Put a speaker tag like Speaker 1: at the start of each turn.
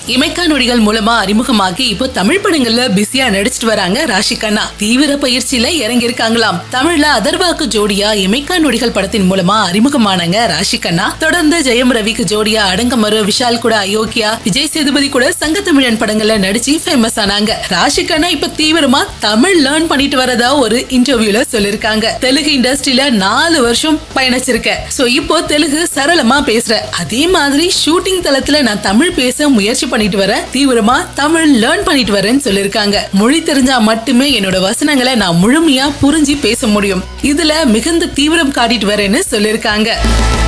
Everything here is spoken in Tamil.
Speaker 1: இமைக்கா நொடிகள் மூலமா அறிமுகமாகி இப்போ தமிழ் படங்கள்ல பிஸியா நடிச்சிட்டு வராங்க ராஷி கண்ணா. தீவிர பயிற்சியில இறங்கி இருக்காங்களாம். தமிழ்ல அதர்வாக்கு ஜோடியா இமைக்கா நொடிகள் படத்தின் மூலமா அறிமுகமானாங்க ராஷி கண்ணா. தொடர்ந்து ஜெயம் ரவிக்கு ஜோடியா அடங்கமரு, விஷால் கூட அயோக்கியா, விஜய் சேதுபதி கூட சங்கத்தமிழன் படங்கள்ல நடிச்சு ஃபேமஸ் ஆனாங்க. ராஷி கண்ணா இப்ப தீவிரமா தமிழ் லேர்ன் பண்ணிட்டு வரதா ஒரு இன்டர்வியூல சொல்லிருக்காங்க. தெலுங்கு இண்டஸ்ட்ரியில 4 வருஷம் பயணிச்சிருக்க. சோ இப்போ தெலுங்கு சரளமா பேசுற. அதே மாதிரி ஷூட்டிங் தளத்துல நான் தமிழ் பேச முயற்சி பண்ணிட்டு வர, தீவிரமா தமிழ் லேர்ன் பண்ணிட்டு வரேன்னு சொல்லிருக்காங்க. மொழி தெரிஞ்சா மட்டுமே என்னோட வசனங்களை நான் முழுமையா புரிஞ்சு பேச முடியும். இதுல மிகுந்த தீவிரம் காட்டிட்டு வரேன்னு சொல்லிருக்காங்க.